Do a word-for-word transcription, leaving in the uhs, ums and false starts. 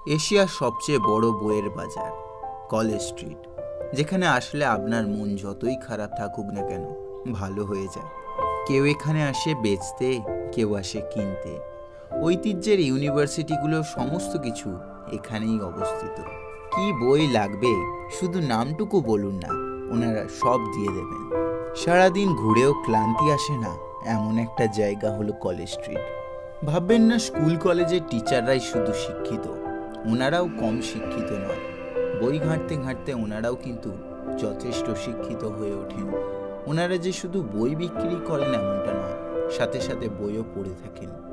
এশিয়ার সবচেয়ে বড় বইয়ের বাজার কলেজ স্ট্রিট, যেখানে আসলে আপনার মন যতই খারাপ থাকুক না কেন ভালো হয়ে যায়। কেউ এখানে আসে বেচতে, কেউ আসে কিনতে। ঐতিহ্যের ইউনিভার্সিটিগুলো সমস্ত কিছু এখানেই অবস্থিত। কি বই লাগবে শুধু নামটুকু বলুন না, ওনারা সব দিয়ে দেবেন। সারাদিন ঘুরেও ক্লান্তি আসে না এমন একটা জায়গা হলো কলেজ স্ট্রিট। ভাববেন না স্কুল কলেজের টিচাররাই শুধু শিক্ষিত, ওনারাও কম শিক্ষিত নয়। বই ঘাঁটতে ঘাঁটতে ওনারাও কিন্তু যথেষ্ট শিক্ষিত হয়ে ওঠেন। ওনারা যে শুধু বই বিক্রি করেন এমনটা নয়, সাথে সাথে বইও পড়ে থাকেন।